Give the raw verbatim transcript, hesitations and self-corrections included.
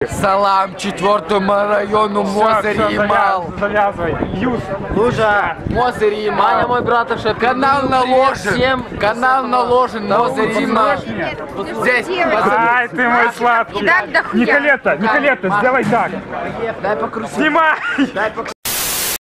Салам четвертому району Мозырь-Ямал. Завязывай. Юз. Лужа. Мозырь-Ямал. Маня, мой брат, ушел. Канал наложен. Всем. Канал наложен. Мозырь-Ямал. Здесь. Ай, ты мой сладкий. Николета, Николета, сделай так. Дай покрутить. Снимай. Дай покрутить.